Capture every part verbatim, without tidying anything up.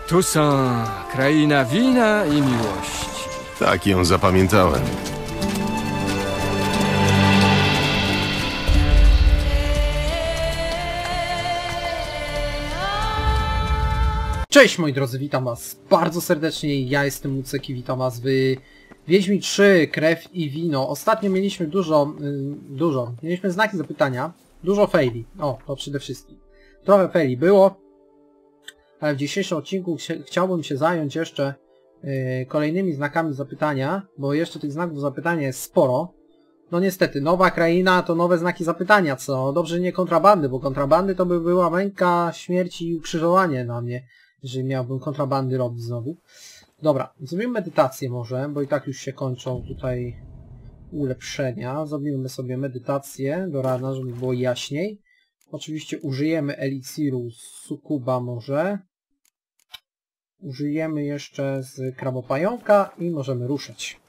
Tu są kraina wina i miłości. Tak ją zapamiętałem. Cześć moi drodzy, witam was bardzo serdecznie, ja jestem Mucek i witam was w Wiedźmin trzy, Krew i Wino. Ostatnio mieliśmy dużo, yy, dużo, mieliśmy znaki zapytania, dużo faili, o, to przede wszystkim. Trochę faili było, ale w dzisiejszym odcinku ch chciałbym się zająć jeszcze yy, kolejnymi znakami zapytania, bo jeszcze tych znaków zapytania jest sporo. No niestety, nowa kraina to nowe znaki zapytania, co dobrze nie kontrabandy, bo kontrabandy to by była męka śmierci i ukrzyżowanie na mnie, jeżeli miałbym kontrabandy robić znowu. Dobra, zrobimy medytację może, bo i tak już się kończą tutaj ulepszenia. Zrobimy sobie medytację do rana, żeby było jaśniej. Oczywiście użyjemy eliksiru z sukuba może. Użyjemy jeszcze z krabopająka i możemy ruszać.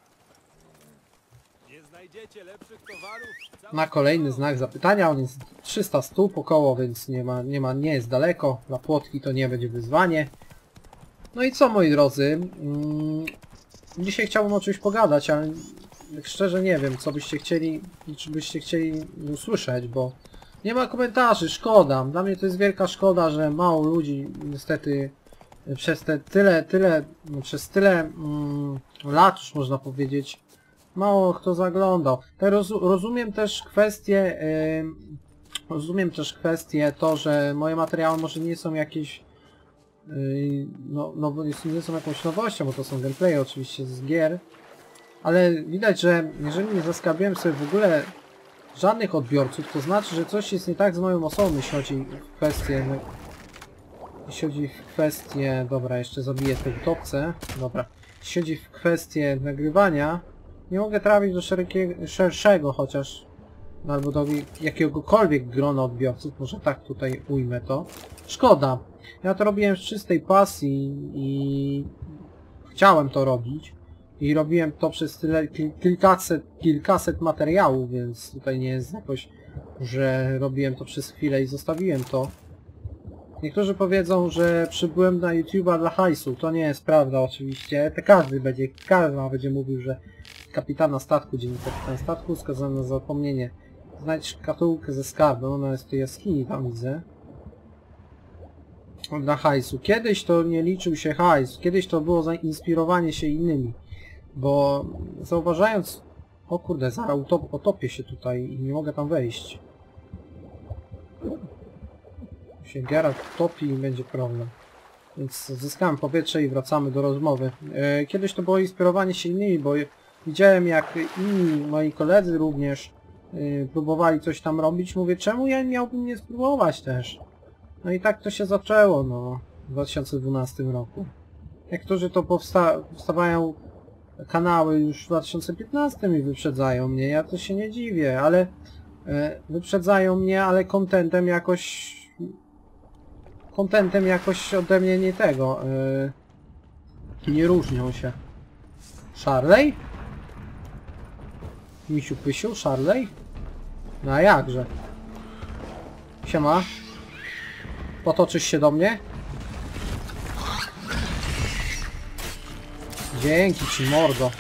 Na kolejny znak zapytania, on jest trzysta stóp około, więc nie ma, nie ma, nie jest daleko. Dla płotki to nie będzie wyzwanie. No i co moi drodzy, mm, dzisiaj chciałbym o czymś pogadać, ale szczerze nie wiem, co byście chcieli, czy byście chcieli usłyszeć, bo nie ma komentarzy, szkoda. Dla mnie to jest wielka szkoda, że mało ludzi niestety przez te tyle, tyle, przez tyle mm, lat już można powiedzieć, mało kto zaglądał. Roz, rozumiem też kwestię, yy, rozumiem też kwestię to, że moje materiały może nie są jakieś, yy, no, no nie są jakąś nowością, bo to są gameplaye oczywiście z gier, ale widać, że jeżeli nie zaskarbiłem sobie w ogóle żadnych odbiorców, to znaczy, że coś jest nie tak z moją osobą, jeśli chodzi w kwestię, no, jeśli chodzi w kwestię, dobra, jeszcze zabiję tę utopcę, dobra, jeśli chodzi w kwestię nagrywania, nie mogę trafić do szerokiego, szerszego chociaż, albo do jakiegokolwiek grona odbiorców, może tak tutaj ujmę to. Szkoda. Ja to robiłem z czystej pasji i chciałem to robić. I robiłem to przez tyle, kilkaset, kilkaset materiałów, więc tutaj nie jest jakoś, że robiłem to przez chwilę i zostawiłem to. Niektórzy powiedzą, że przybyłem na YouTube'a dla hajsu. To nie jest prawda oczywiście. To każdy będzie, każdy będzie mówił, że kapitana statku, dziennik kapitan statku, skazany na zapomnienie. Znajdź szkatułkę ze skarbem, ona jest w tej jaskini, tam widzę. Dla hajsu. Kiedyś to nie liczył się hajs, kiedyś to było zainspirowanie się innymi. Bo zauważając... O kurde, zaraz utop otopię się tutaj i nie mogę tam wejść. Się Geralt topi i będzie problem. Więc zyskałem powietrze i wracamy do rozmowy. E, kiedyś to było inspirowanie się innymi, bo widziałem jak inni moi koledzy również y, próbowali coś tam robić. Mówię, czemu ja miałbym nie spróbować też? No i tak to się zaczęło, no, w dwa tysiące dwunastym roku. Niektórzy to powsta powstawają kanały już w dwa tysiące piętnastym i wyprzedzają mnie. Ja to się nie dziwię, ale y, wyprzedzają mnie, ale kontentem jakoś... Kontentem jakoś ode mnie nie tego. Yy, nie różnią się. Charley? Misiu Pysiu? Charley? No a jakże? Siema. Potoczysz się do mnie? Dzięki ci, mordo.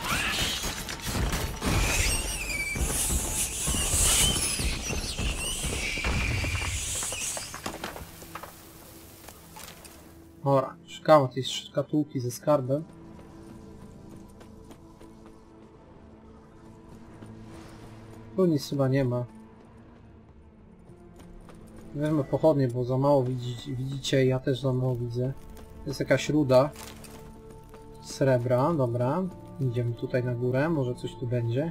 Ora, szukamy tej szkatułki ze skarbem. Tu nic chyba nie ma. Weźmy pochodnie, bo za mało widzicie, widzicie, ja też za mało widzę. To jest jakaś ruda srebra, dobra. Idziemy tutaj na górę, może coś tu będzie.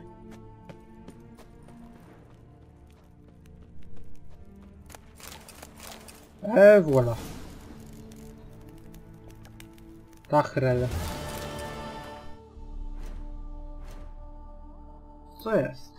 Eee, voilà. Tachrel. Co jest?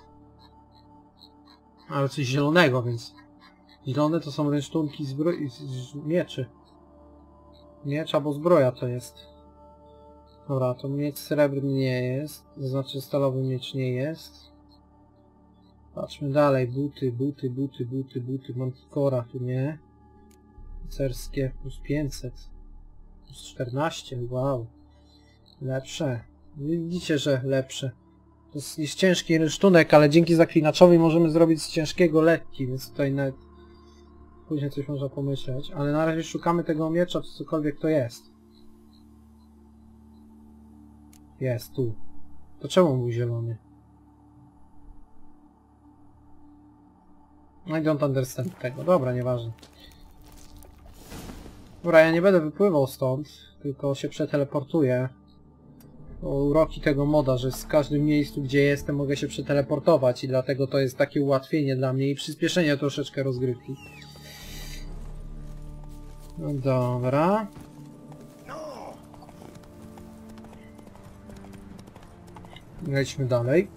Ale coś zielonego, więc... Zielone to są rynsztunki zbroi... z mieczy. Miecz albo zbroja to jest. Dobra, to miecz srebrny nie jest. To znaczy stalowy miecz nie jest. Patrzmy dalej. Buty, buty, buty, buty, buty. Manticora tu nie. Rycerskie plus pięćset. czternaście, wow. Lepsze. Widzicie, że lepsze. To jest, jest ciężki rynsztunek, ale dzięki zaklinaczowi możemy zrobić z ciężkiego lekki, więc tutaj nawet później coś można pomyśleć. Ale na razie szukamy tego miecza, czy cokolwiek to jest. Jest, tu. To czemu był zielony? I don't understand tego. Dobra, nieważne. Dobra, ja nie będę wypływał stąd, tylko się przeteleportuję. To uroki tego moda, że w każdym miejscu, gdzie jestem, mogę się przeteleportować i dlatego to jest takie ułatwienie dla mnie i przyspieszenie troszeczkę rozgrywki. No dobra. Lećmy dalej.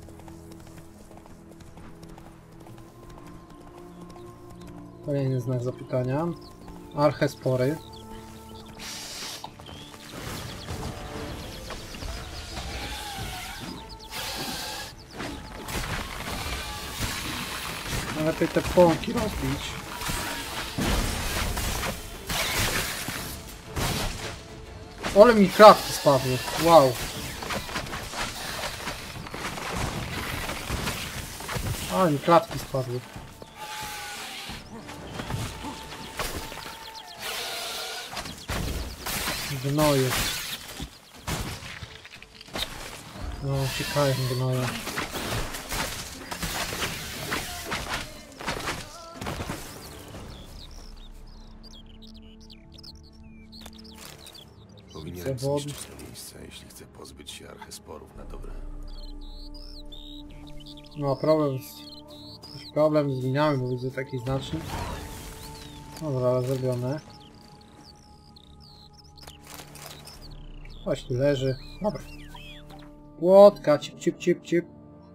Kolejny znak zapytania. Archespory. Lepiej te pąki rozbić. Ale mi kratki spadły. Wow. Ale mi klatki spadły. Gnoje. No, uciekają gnoje. Powinienem zniszczyć to miejsce, jeśli chcę pozbyć się archesporów na dobre. No, problem z... Jakiś problem z linami, bo widzę taki znacznik. Dobra, ale zrobione. Coś tu leży. Dobra. Płotka, cip, cip, cip, cip.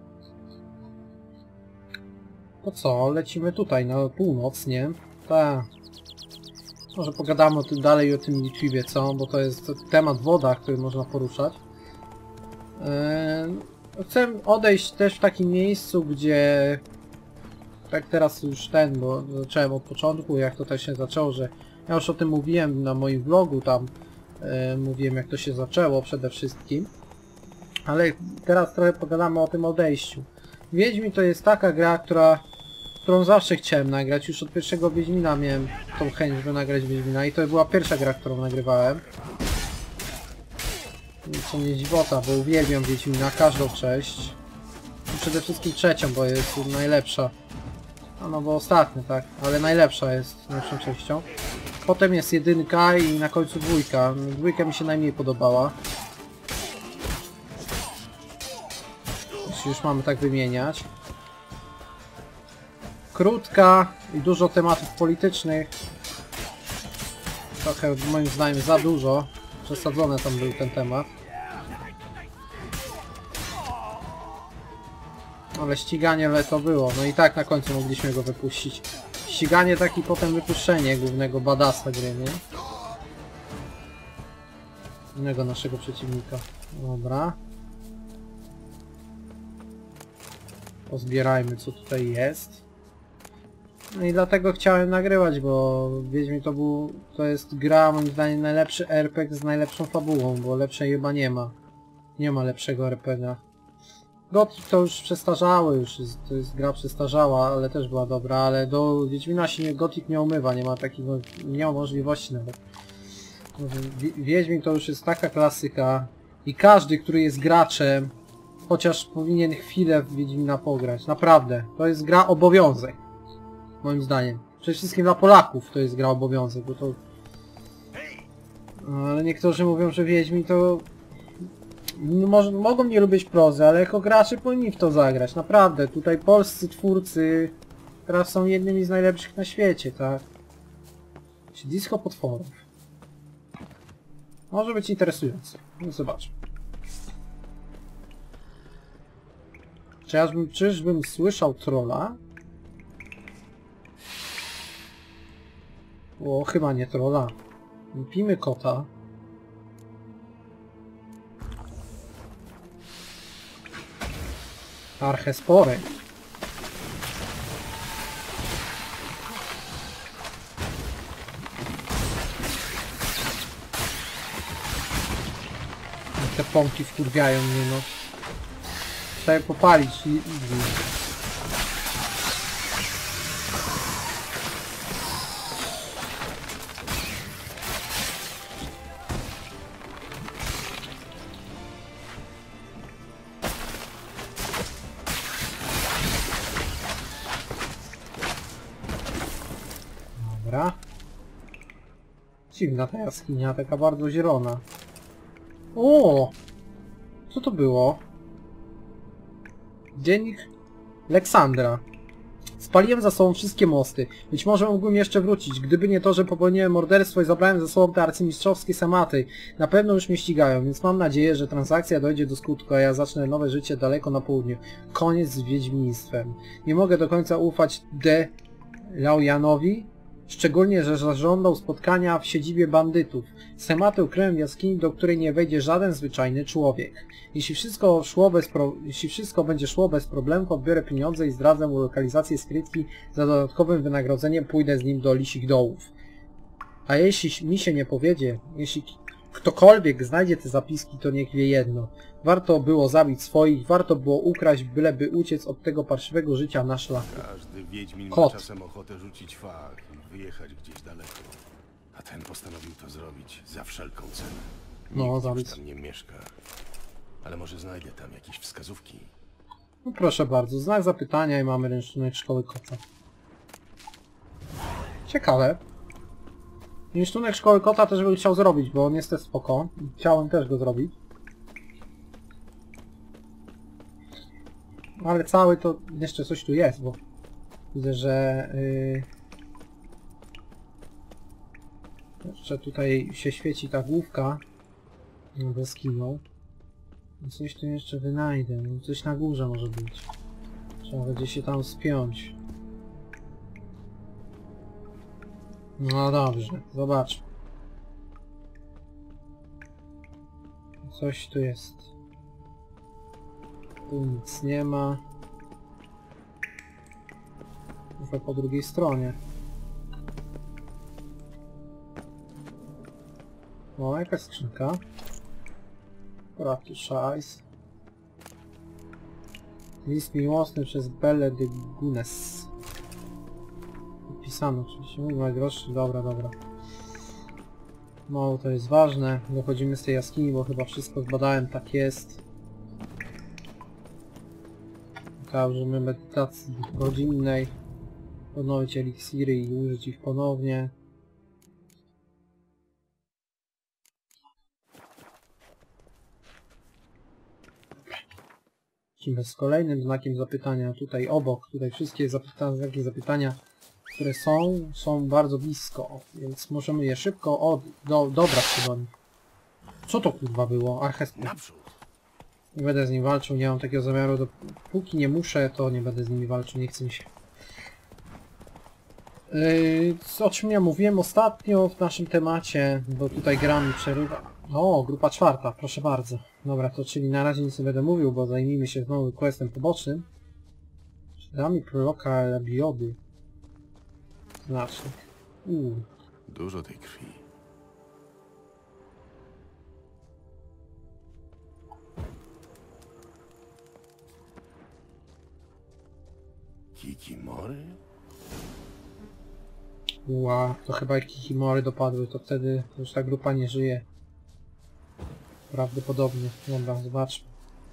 To co? Lecimy tutaj, na północ, nie? Tak. Może pogadamy o tym dalej, o tym Litwibie, co? Bo to jest temat woda, który można poruszać. Eee, chcę odejść też w takim miejscu, gdzie... Tak teraz już ten, bo zacząłem od początku, jak to też się zaczęło, że... Ja już o tym mówiłem na moim vlogu, tam e, mówiłem, jak to się zaczęło przede wszystkim. Ale teraz trochę pogadamy o tym odejściu. Wiedźmin to jest taka gra, która... którą zawsze chciałem nagrać. Już od pierwszego Wiedźmina miałem tą chęć, żeby nagrać Wiedźmina i to była pierwsza gra, którą nagrywałem. Co mnie dziwota, bo uwielbiam Wiedźmina, każdą część. I przede wszystkim trzecią, bo jest najlepsza. A no bo ostatnia, tak, ale najlepsza jest najlepszą częścią. Potem jest jedynka i na końcu dwójka. Dwójka mi się najmniej podobała. Jeśli już mamy tak wymieniać. Krótka i dużo tematów politycznych. Trochę moim zdaniem za dużo. Przesadzony tam był ten temat. Ale ściganie ale to było. No i tak na końcu mogliśmy go wypuścić. Ściganie tak i potem wypuszczenie głównego badasa gry, nie? Innego naszego przeciwnika. Dobra. Pozbierajmy co tutaj jest. No i dlatego chciałem nagrywać, bo Wiedźmin to był... to jest gra moim zdaniem najlepszy er pe gie z najlepszą fabułą, bo lepszej chyba nie ma. Nie ma lepszego er pe gie. Gothic to już przestarzały, już jest, to jest gra przestarzała, ale też była dobra, ale do Wiedźmina się nie, Gothic nie umywa, nie ma takiego, nie ma możliwości nawet. Wiedźmin to już jest taka klasyka i każdy, który jest graczem, chociaż powinien chwilę w Wiedźmina pograć, naprawdę. To jest gra obowiązek, moim zdaniem. Przede wszystkim dla Polaków to jest gra obowiązek, bo to... Ale niektórzy mówią, że Wiedźmin to... Może, mogą nie lubić prozy, ale jako gracze powinni w to zagrać, naprawdę. Tutaj polscy twórcy teraz są jednymi z najlepszych na świecie, tak? Disco potworów. Może być interesujące. No zobaczmy. Czy ja bym, czyżbym słyszał trolla? O, chyba nie trolla. Pijmy kota. Archespory. iPhone'ki wkurwiają mnie, no. Trzeba je popalić i... i... Dobra. Dziwna ta jaskinia, taka bardzo zielona. O! Co to było? Dziennik Leksandra. Spaliłem za sobą wszystkie mosty. Być może mógłbym jeszcze wrócić, gdyby nie to, że popełniłem morderstwo i zabrałem ze sobą te arcymistrzowskie sematy. Na pewno już mnie ścigają, więc mam nadzieję, że transakcja dojdzie do skutku, a ja zacznę nowe życie daleko na południu. Koniec z wiedźmiństwem. Nie mogę do końca ufać De Laujanowi, szczególnie, że zażądał spotkania w siedzibie bandytów. Schematy ukryłem w jaskini, do której nie wejdzie żaden zwyczajny człowiek. Jeśli wszystko, szło bez pro... Jeśli wszystko będzie szło bez problemów, odbiorę pieniądze i zdradzę mu lokalizację skrytki. Za dodatkowym wynagrodzeniem pójdę z nim do Lisich Dołów. A jeśli mi się nie powiedzie, jeśli ktokolwiek znajdzie te zapiski, to niech wie jedno. Warto było zabić swoich, warto było ukraść, byleby uciec od tego parszywego życia na szlaku. Każdy wiedźmin ma Kot. czasem ochotę rzucić fach i wyjechać gdzieś daleko. A ten postanowił to zrobić za wszelką cenę. No, Nikt już zabić. tam nie mieszka. Ale może znajdę tam jakieś wskazówki. No proszę bardzo, znak zapytania i mamy rynsztunek szkoły kota. Ciekawe. Rynsztunek szkoły kota też bym chciał zrobić, bo on jest też spoko. Chciałem też go zrobić. Ale cały to jeszcze coś tu jest, bo widzę, że yy... jeszcze tutaj się świeci ta główka bez kiną. Coś tu jeszcze wynajdę, no coś na górze może być. Trzeba będzie się tam spiąć. No dobrze, zobaczmy. Coś tu jest. Tu nic nie ma. Trochę po drugiej stronie. O, jakaś skrzynka. Prawki szajs. List miłosny przez Belle de Gunes. Pisano oczywiście. Mój najdroższy. Dobra, dobra. Mało to jest ważne. Dochodzimy z tej jaskini, bo chyba wszystko zbadałem. Tak jest. Tak, użyjemy medytacji godzinnej. Odnowić eliksiry i użyć ich ponownie. Z kolejnym znakiem zapytania tutaj obok, tutaj wszystkie zapyta znaki zapytania, które są, są bardzo blisko, więc możemy je szybko od, do, dobrać się do nich. Co to kurwa było? Archespy. Nie będę z nim walczył, nie mam takiego zamiaru, dopóki nie muszę, to nie będę z nimi walczył, nie chce mi się. Yy, o czym ja mówiłem ostatnio w naszym temacie, bo tutaj gra mi przerywa. O, grupa czwarta, proszę bardzo. Dobra, to czyli na razie nic nie będę mówił, bo zajmijmy się znowu questem pobocznym. Dami proroka Elabiody. Znacznik. Uuu. Dużo tej krwi. Kikimory? Ła, to chyba jak Kikimory dopadły, to wtedy już ta grupa nie żyje. Prawdopodobnie. Dobra, zobaczmy.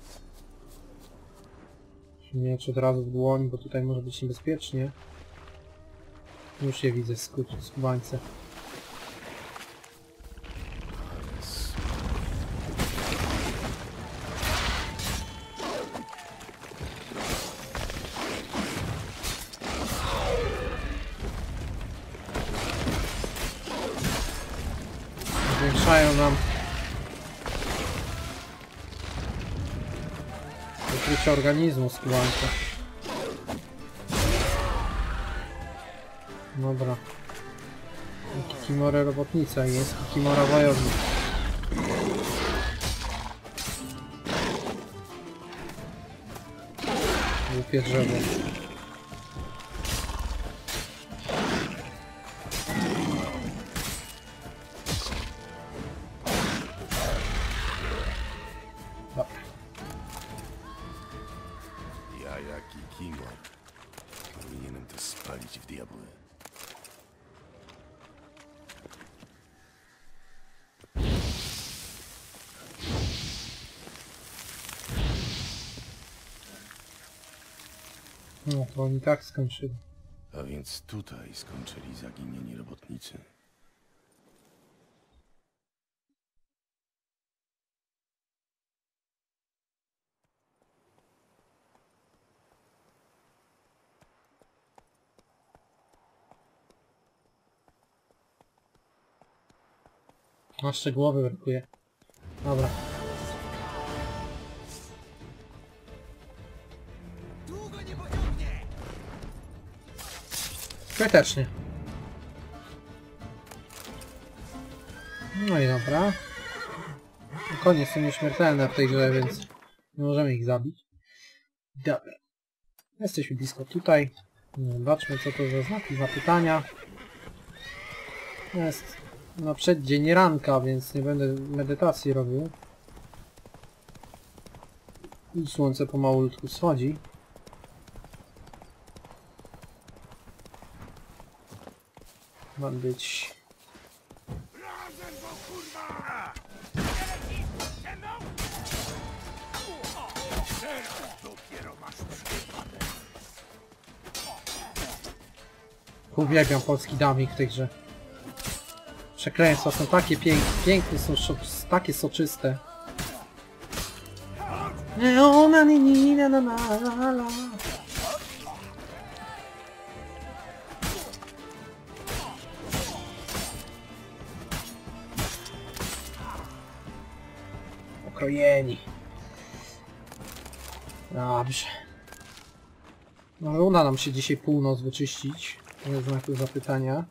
Miecz od razu w dłoń, bo tutaj może być niebezpiecznie. Już je widzę, skubańce. Zwiększają nam ukrycie organizmu skubańca. Dobra. Kikimora robotnica i jest Kikimora wojownik. Głupie drzewo. Taki Kimor. Powinienem to spalić w diabły. No to oni tak skończyli. A więc tutaj skończyli zaginieni robotnicy. A jeszcze głowy brakuje. Dobra. Skutecznie. No i dobra. Koniec są nieśmiertelne w tej grze, więc nie możemy ich zabić. Dobra. Jesteśmy blisko tutaj. Zobaczmy, co to za znaki zapytania. Jest na przeddzień ranka, więc nie będę medytacji robił. I słońce pomalutku schodzi. Ma być... Uwielbiam polski damik w tej grze. Przekleństwa są takie piękne, piękne są takie soczyste. Ona ni ni na na na la. Okrojeni. Dobrze. No uda nam się dzisiaj północ wyczyścić. Bez znaku zapytania.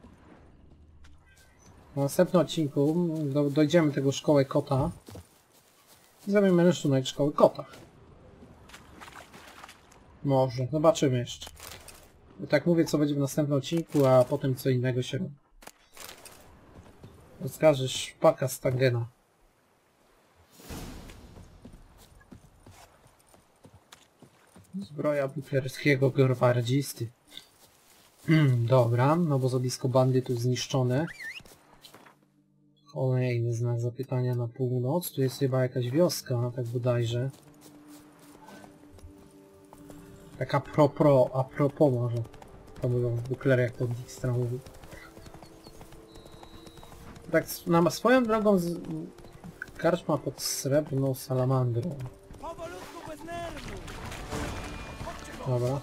W następnym odcinku do, dojdziemy tego szkoły kota. I zrobimy rysunek szkoły kota. Może, zobaczymy jeszcze. Bo tak mówię, co będzie w następnym odcinku, a potem co innego się robi. Rozkażesz szpaka z Tangena. Zbroja buklerskiego gwardzisty. Hmm, dobra, no bo zblisko bandytów zniszczone. Kolejny znak zapytania na północ. Tu jest chyba jakaś wioska, tak bodajże. Tak a propos, a propos może. To mówią buklery, jak to Dijkstra mówi. Tak na swoją drogą z... karczma pod srebrną salamandrą. Dobra.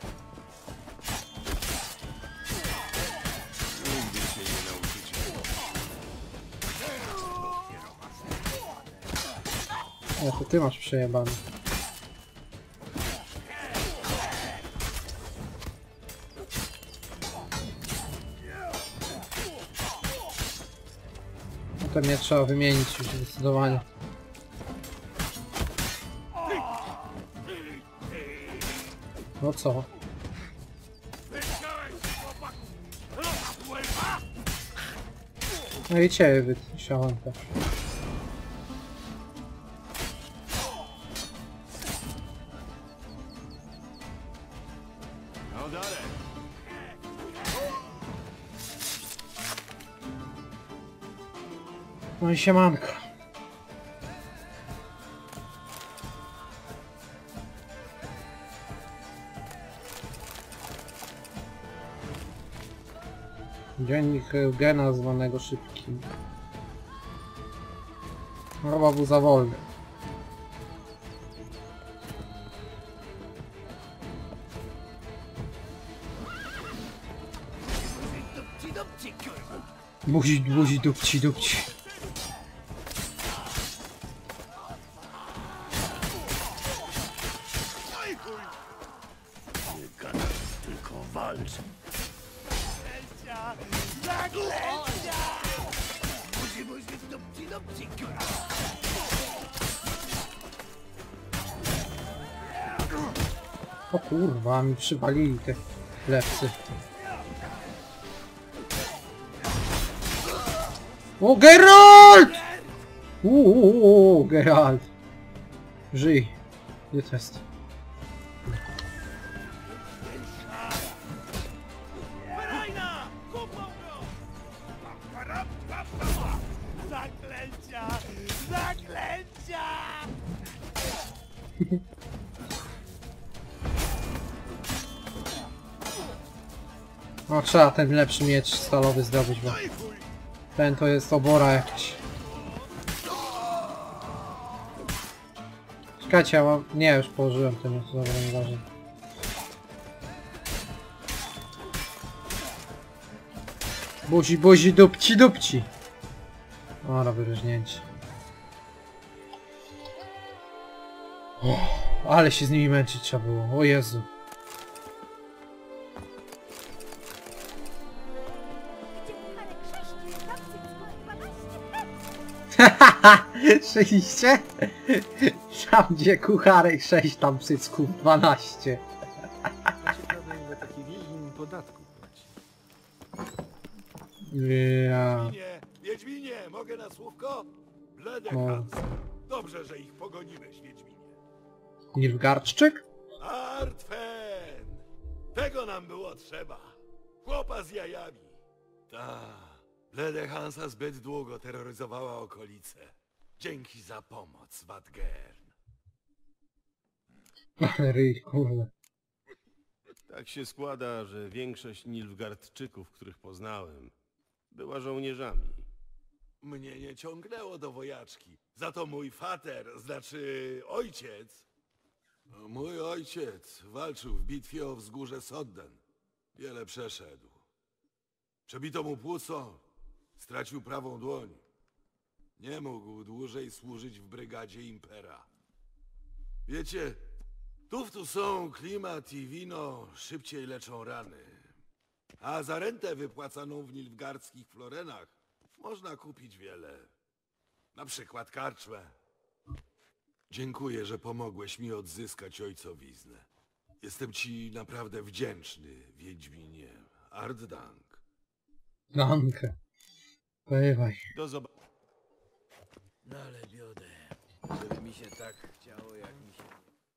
O, to ty masz przejebane. To mnie trzeba wymienić już zdecydowanie. No co? No i ciebie wysiałem też. No i siemanko. Dziennik Eugena zwanego szybkim. Chyba był za wolny. Buzi, buzi, dupci, dupci. Nie gadasz, tylko walcz. O kurwa, mi przywalili te lepsy. O, Geralt! Uuu, Geralt. Żyj. Gdzie to jest? Zaklęcia! Zaklęcia! No trzeba ten lepszy miecz stalowy zdobyć, bo ten to jest obora jakaś. Czekajcie, ja mam... Nie, już położyłem ten miecz, dobra, nieważne. Buzi, buzi, dupci, dupci. Ora, wyróżnięcie. Oh, ale się z nimi męczyć trzeba było, o Jezu. Hahaha! Szliście? Tam gdzie kucharek sześć, tam cycków dwanaście. Ciekawe, ile taki wiedźmin podatku płaci. Ja. Wiedźminie, Wiedźminie, mogę na słówko? Bledek No. Hans. Dobrze, że ich pogoniłeś, Wiedźminie. Nilfgaardczyk? Artfen! Tego nam było trzeba. Chłopa z jajami. Ta, Bledek Hansa zbyt długo terroryzowała okolice. Dzięki za pomoc, Wadgern. Ryj, kurde. Tak się składa, że większość Nilfgaardczyków, których poznałem, była żołnierzami. Mnie nie ciągnęło do wojaczki. Za to mój fater, znaczy ojciec. Mój ojciec walczył w bitwie o wzgórze Sodden. Wiele przeszedł. Przebito mu płuco, stracił prawą dłoń. Nie mógł dłużej służyć w brygadzie Impera. Wiecie, tu w tu są klimat i wino szybciej leczą rany. A za rentę wypłacaną w nilfgaardzkich florenach można kupić wiele. Na przykład karczmę. Dziękuję, że pomogłeś mi odzyskać ojcowiznę. Jestem ci naprawdę wdzięczny, Wiedźminie. Arddank. Dankę. Bywaj. Do zobaczenia. No ale biodę, żeby mi się tak chciało, jak mi się...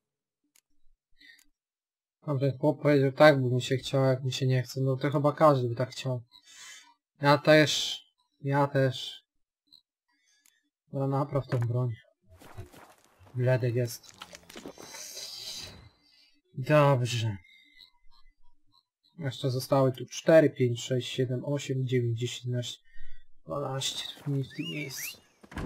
Dobrze, chłop powiedział tak, by mi się chciało, jak mi się nie chce. No to chyba każdy by tak chciał. Ja też. Ja też. Dobra, napraw tą broń. Bledek jest. Dobrze. Jeszcze zostały tu cztery, pięć, sześć, siedem, osiem, dziewięć, dziesięć, jedenaście, dwanaście. Nie w tym miejscu.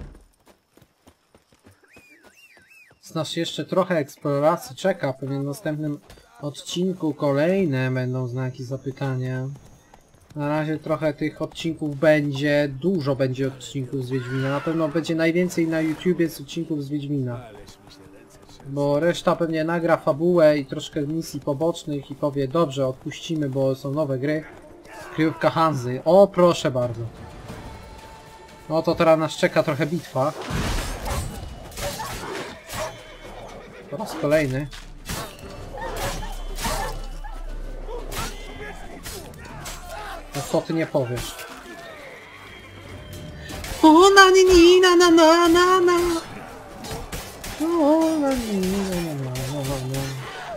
Z nas jeszcze trochę eksploracji czeka. Pewnie w następnym odcinku kolejne będą znaki zapytania. Na razie trochę tych odcinków będzie, dużo będzie odcinków z Wiedźmina. Na pewno będzie najwięcej na YouTubie z odcinków z Wiedźmina. Bo reszta pewnie nagra fabułę i troszkę misji pobocznych i powie dobrze, odpuścimy, bo są nowe gry. Kryjówka Hanzy. O, proszę bardzo. No to teraz nas czeka trochę bitwa. Po raz kolejny. No co ty nie powiesz? O na ni ni na na na na na. O na ni ni na na na na na.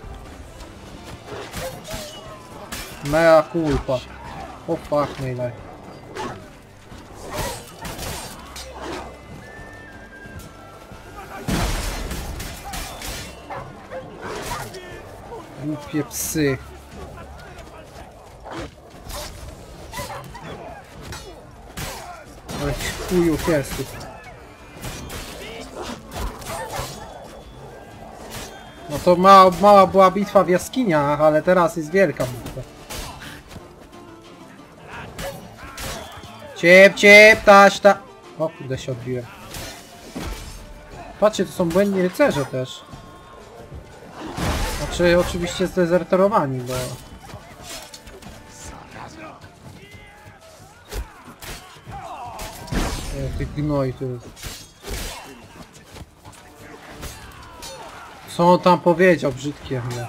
Mea culpa. O fuck my life. Głupie psy. Ale chujów jest tu. No to mała, mała była bitwa w jaskiniach, ale teraz jest wielka bitwa. Ciep, ciep, taś, ta... O kurde, się odbiłem. Patrzcie, to są błędni rycerze też. Znaczy, oczywiście zdezerterowani, bo... E, ty gnoj tu jest. Co on tam powiedział, brzydkie chyba.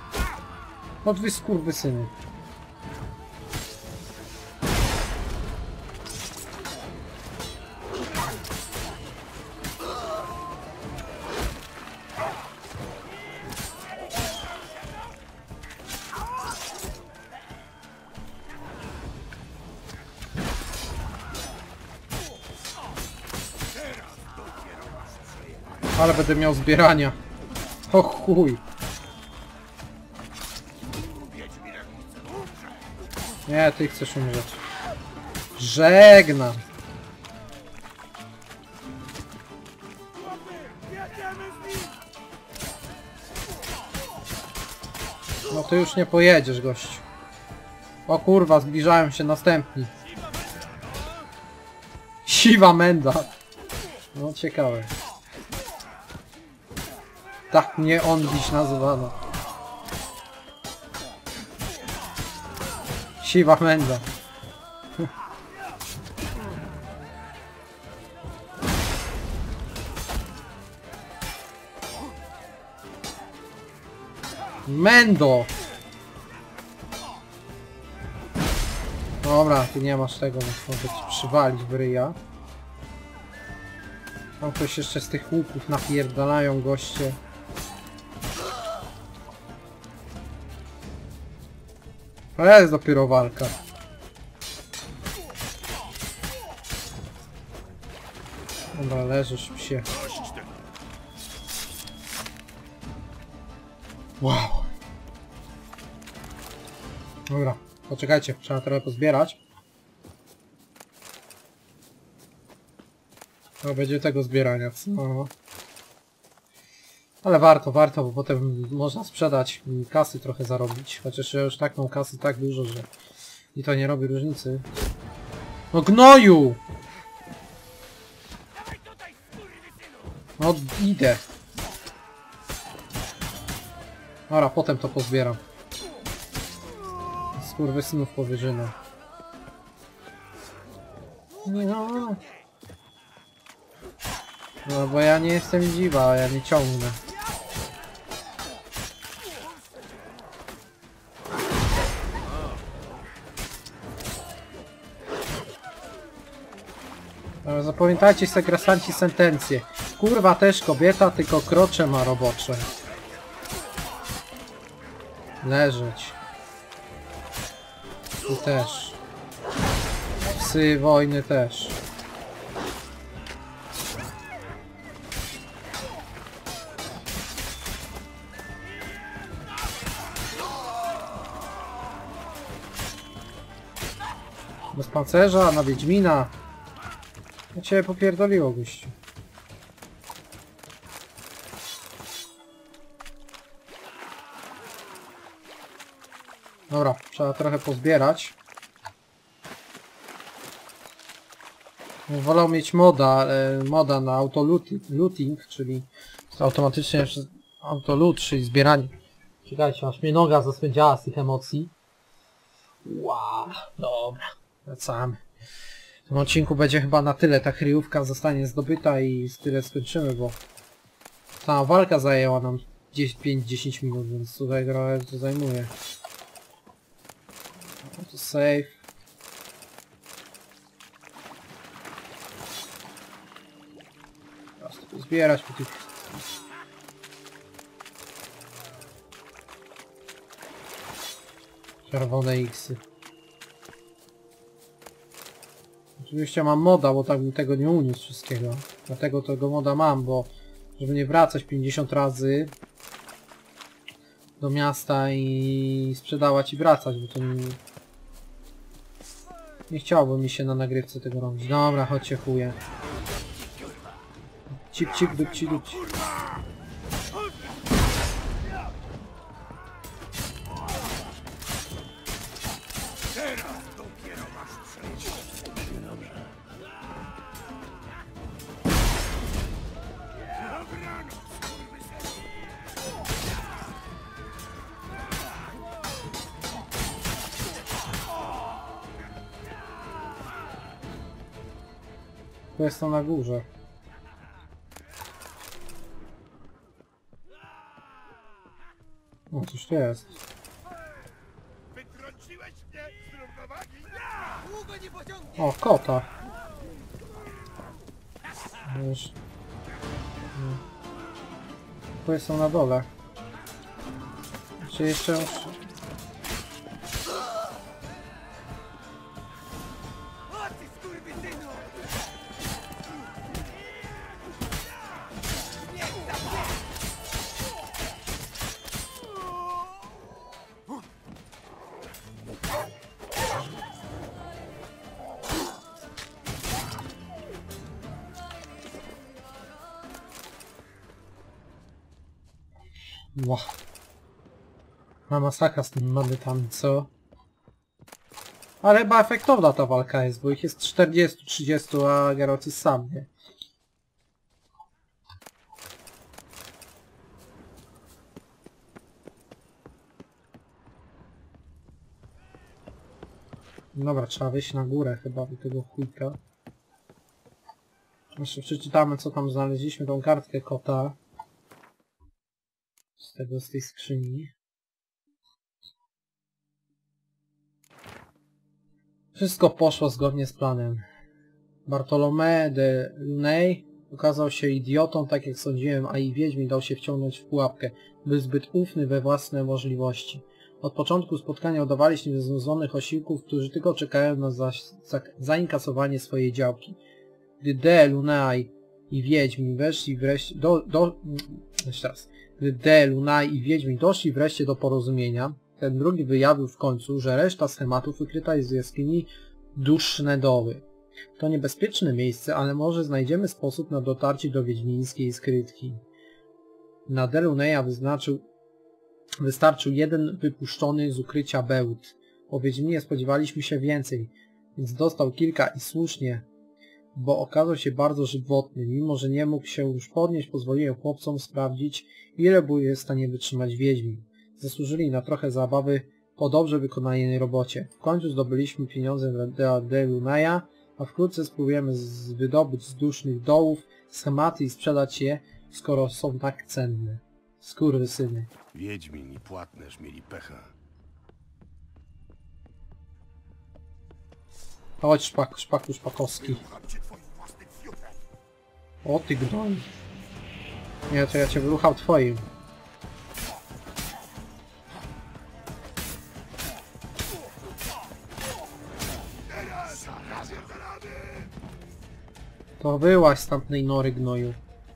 No wy skurwysyny. Ale będę miał zbierania. O chuj. Nie, ty chcesz umrzeć. Żegnam. No to już nie pojedziesz, gościu. O kurwa, zbliżają się następni. Siwa menda. No ciekawe. Tak mnie on dziś nazywano. Siwa menda. Mendo! Dobra, ty nie masz tego, więc mogę ci przywalić w ryja. Tam ktoś jeszcze z tych łuków napierdalają goście. To jest dopiero walka. Dobra, leżysz, psie. Wow. Dobra, poczekajcie, trzeba trochę pozbierać. No będzie tego zbierania, no. Ale warto, warto, bo potem można sprzedać i kasy trochę zarobić. Chociaż ja już tak mam kasy tak dużo, że i to nie robi różnicy. No gnoju! No idę. Dobra, potem to pozbieram. Skurwysynów powyżynę. No. No bo ja nie jestem dziwa, ja nie ciągnę. Ale zapamiętajcie sobie, grasanci, sentencję. Kurwa też kobieta, tylko krocze ma robocze. Leżeć. Tu też. Psy wojny też. Bez pancerza, na Wiedźmina. Ja cię popierdoliło, gościu. Dobra, trzeba trochę pozbierać. Wolał mieć moda, e, moda na auto looting, czyli automatycznie auto loot, czyli zbieranie. Czekajcie, aż mnie noga zaswędziała z tych emocji. Wow, dobra, wracamy. W tym odcinku będzie chyba na tyle, ta kryjówka zostanie zdobyta i z tyle skończymy, bo ta walka zajęła nam pięć do dziesięciu minut, więc tutaj trochę to zajmuje. No to save. Teraz to zbierać po tych... Czerwone X-y. Oczywiście mam moda, bo tak bym tego nie uniósł wszystkiego. Dlatego tego moda mam, bo żeby nie wracać pięćdziesiąt razy do miasta i sprzedawać i wracać, bo to nie... Nie chciałbym mi się na nagrywce tego robić. Dobra, chodźcie chuje. Cip, cip, dupci, dupci. To jest to na górze. O, coś tu jest. O, kota. Już. To jest to na dole. Czy jeszcze... Ła. Na masakra z tymi bandytami, co? Ale chyba efektowna ta walka jest, bo ich jest czterdzieści trzydzieści, a Geralt jest sam, nie? Dobra, trzeba wyjść na górę chyba do tego chujka. Jeszcze przeczytamy, co tam znaleźliśmy, tą kartkę kota. Z tego, z tej skrzyni. Wszystko poszło zgodnie z planem. Bartolomé de Luney okazał się idiotą, tak jak sądziłem, a i Wiedźmin dał się wciągnąć w pułapkę. Był zbyt ufny we własne możliwości. Od początku spotkania udawaliśmy ze znudzonych osiłków, którzy tylko czekają na za, za, zainkasowanie swojej działki. Gdy de Luney i Wiedźmin weszli wreszcie do... do jeszcze raz. Gdy de Luney i Wiedźmin doszli wreszcie do porozumienia, ten drugi wyjawił w końcu, że reszta schematów wykryta jest w jaskini Duszne Doły. To niebezpieczne miejsce, ale może znajdziemy sposób na dotarcie do wiedźmińskiej skrytki. Na de Luneya wyznaczył, wystarczył jeden wypuszczony z ukrycia bełt. Po Wiedźminie spodziewaliśmy się więcej, więc dostał kilka i słusznie, bo okazał się bardzo żywotny. Mimo że nie mógł się już podnieść, pozwoliłem chłopcom sprawdzić, ile był w stanie wytrzymać Wiedźmin. Zasłużyli na trochę zabawy po dobrze wykonanej robocie. W końcu zdobyliśmy pieniądze dla de Luneya, a wkrótce spróbujemy z wydobyć z dusznych dołów schematy i sprzedać je, skoro są tak cenne. Skurwysyny. Wiedźmin i płatnerz mieli pecha. Chodź, szpak, szpaku szpakowski. O ty gnoj. Nie, to ja cię wyruchał twoim. To wyłaź z tamtej nory, gnoju.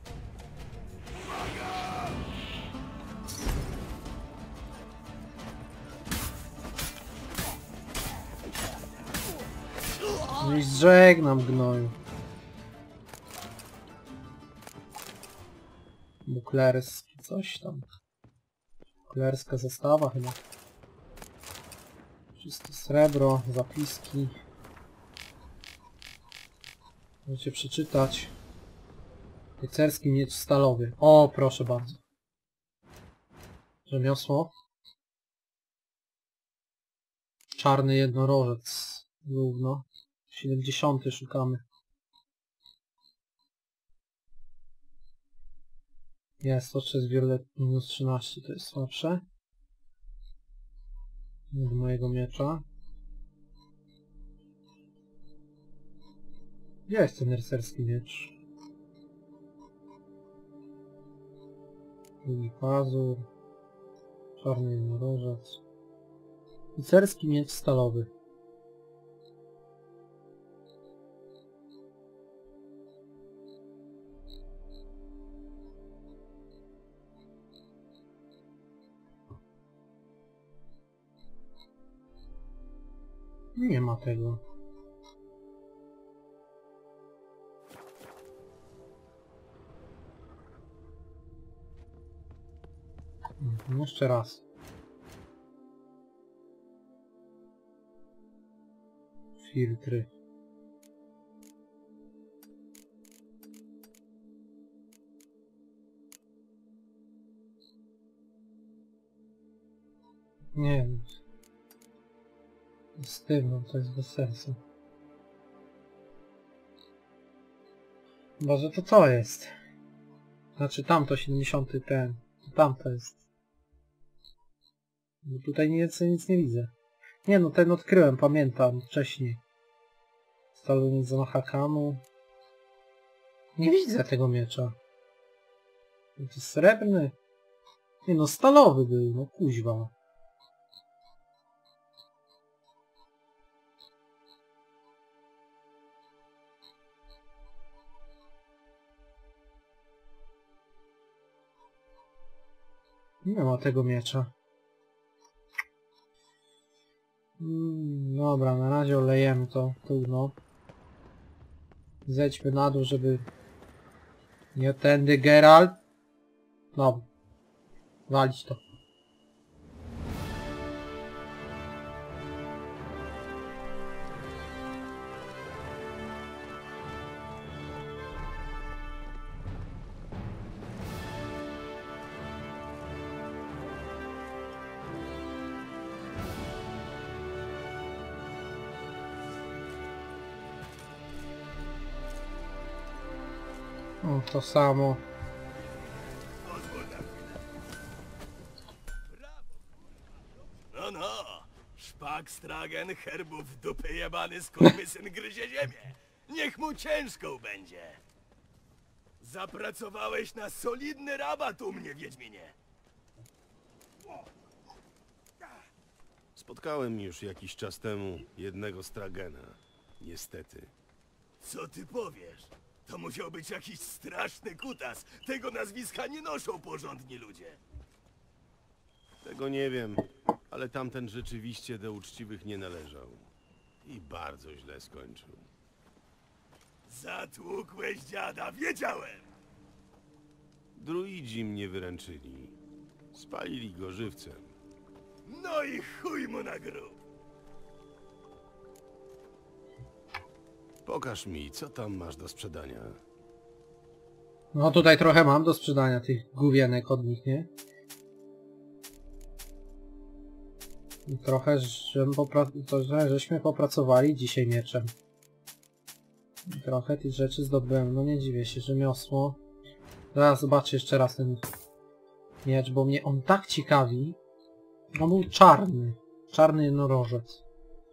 No i żegnam, gnoju. Buklerski, coś tam. Buklerska zestawa chyba. Czyste srebro, zapiski. Możecie przeczytać. Rycerski miecz stalowy. O, proszę bardzo. Rzemiosło. Czarny jednorożec. Równo. siedemdziesiąty szukamy. Jest, to przez Violet minus trzynaście, to jest słabsze. Do mojego miecza. Gdzie jest ten rycerski miecz? Długi pazur. Czarny jednorożec. Rycerski miecz stalowy. Nie ma tego. Mhm, jeszcze raz. Filtry. Nie wiem. Sztywno, to jest bez sensu. Chyba, że to to jest. Znaczy tamto siedemdziesiąty ten. Tamto jest. Bo tutaj nic, nic nie widzę. Nie no, ten odkryłem, pamiętam wcześniej. Stalowy z Nohakamu. Nie widzę tego miecza. To jest srebrny. Nie no, stalowy był, no kuźwa. Nie ma tego miecza. Mm, dobra, na razie olejemy to trudno. Zejdźmy na dół, żeby... Nie tędy, Geralt. No. Walić to. O, to samo. No, no. Szpak stragen, herbów w dupy jebany, skurwysyn gryzie ziemię. Niech mu ciężko będzie. Zapracowałeś na solidny rabat u mnie, Wiedźminie. Spotkałem już jakiś czas temu jednego stragena. Niestety. Co ty powiesz? To musiał być jakiś straszny kutas. Tego nazwiska nie noszą porządni ludzie. Tego nie wiem, ale tamten rzeczywiście do uczciwych nie należał. I bardzo źle skończył. Zatłukłeś dziada, wiedziałem! Druidzi mnie wyręczyli. Spalili go żywcem. No i chuj mu na grób. Pokaż mi, co tam masz do sprzedania. No tutaj trochę mam do sprzedania tych główienek od nich, nie? I trochę, żem popra- to, że, żeśmy popracowali dzisiaj mieczem. I trochę tych rzeczy zdobyłem. No nie dziwię się, rzemiosło. Zaraz zobaczę jeszcze raz ten miecz, bo mnie on tak ciekawi. On był czarny. Czarny jednorożec.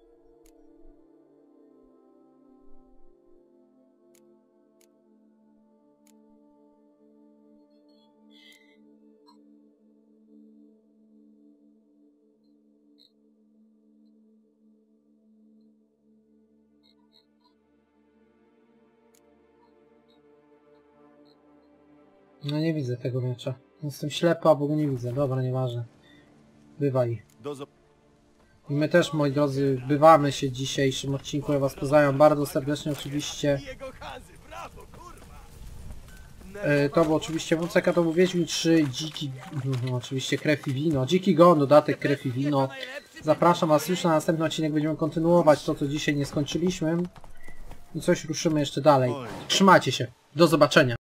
No nie widzę tego miecza. Jestem ślepy, a bo go nie widzę. Dobra, nieważne. Bywaj. Do zo- I my też, moi drodzy, bywamy się w dzisiejszym odcinku. Ja was pozdrawiam bardzo serdecznie oczywiście. I jego Hanzy, brawo, kurwa! E, to był oczywiście W C K, to był Wiedźmin trzy, dziki... No, oczywiście krew i wino. Dziki gon, dodatek krew i wino. Zapraszam was już na następny odcinek. Będziemy kontynuować to, co dzisiaj nie skończyliśmy. I coś ruszymy jeszcze dalej. Trzymajcie się. Do zobaczenia.